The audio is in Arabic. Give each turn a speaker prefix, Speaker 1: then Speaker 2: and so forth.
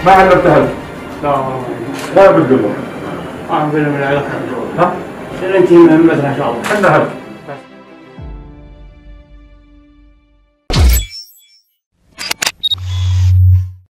Speaker 1: ما علمتها له؟
Speaker 2: لا والله
Speaker 1: لا بتقول له؟
Speaker 2: ما بيني من العلاقة.
Speaker 1: ها؟
Speaker 2: انت مهمتنا ان شاء الله.
Speaker 1: حنا هلا